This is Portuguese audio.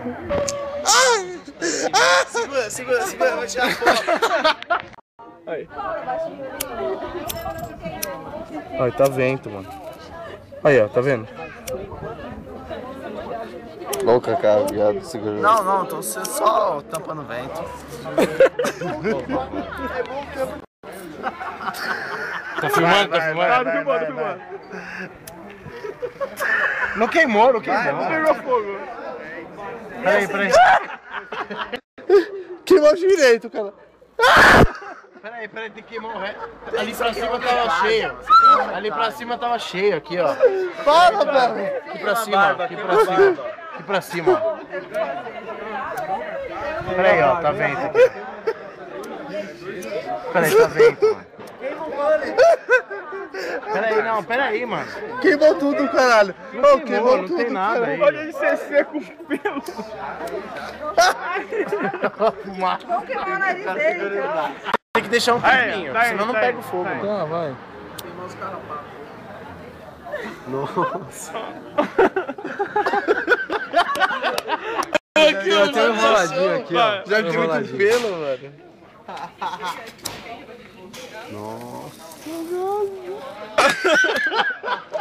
Segura, vai tirar a foto. Aí. Aí, tá vento, mano. Aí, ó, tá vendo? Louca, cara, viado, segura. Não, tô só tampando o vento. Tá filmando? Tá filmando? Tô filmando. Não queimou. Pegou fogo. Peraí. Queimou direito, cara. Peraí, tem que queimar o resto. Ali pra cima tava cheio. Ali pra cima tava cheio, aqui, ó. Para, velho. Aqui pra cima, ó. Peraí, ó, tá vento aqui. Peraí, tá vento, mano. Peraí, mano. Queimou tudo, caralho. Não queimou, não tem nada aí. Olha de ser seco com pelo. Vamos queimar o nariz dele, então. Tem que deixar um tempinho, Tá senão não pega o fogo, mano. Tá, vai. Queimar os carrapatos. Nossa. Aqui, Já tem um enroladinho aqui, ó. Já tem muito pelo, mano. Nossa.